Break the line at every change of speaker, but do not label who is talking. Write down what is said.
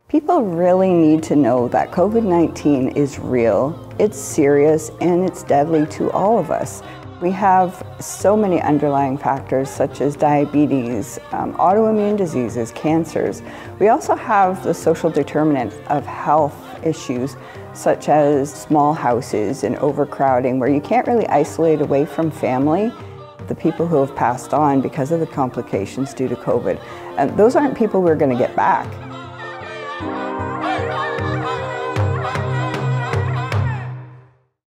People really need to know that COVID-19 is real, it's serious, and it's deadly to all of us. We have so many underlying factors such as diabetes, autoimmune diseases, cancers. We also have the social determinants of health issues such as small houses and overcrowding where you can't really isolate away from family. The people who have passed on because of the complications due to COVID, those aren't people we're going to get back.